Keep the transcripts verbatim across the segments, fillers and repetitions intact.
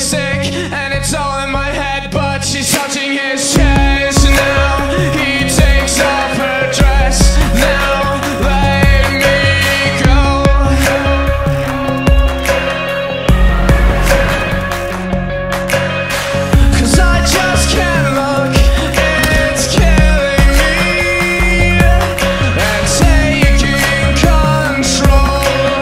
sick and it's all in my head, but she's touching his chest now. He takes off her dress now. Let me go. 'Cause I just can't look. It's killing me and taking control.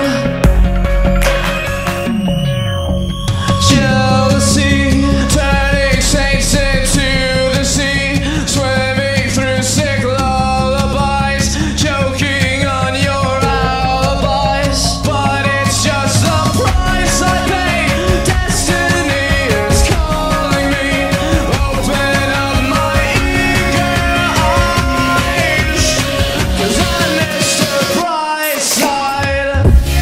Jealousy turning saints into the sea, swimming through sick lullabies, choking on your alibis. But it's just the price I pay. Destiny is calling me. Open up my eager eyes, 'cause I'm Mister Brightside.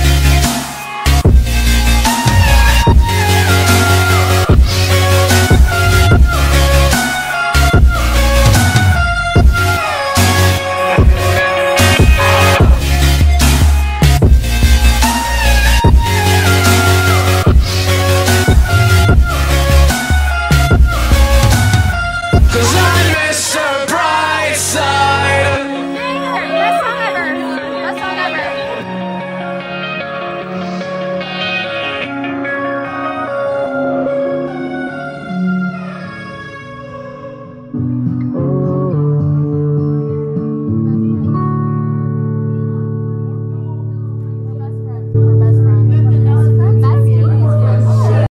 'Cause I'm Mister Brightside. Best song ever. Best song ever. Thank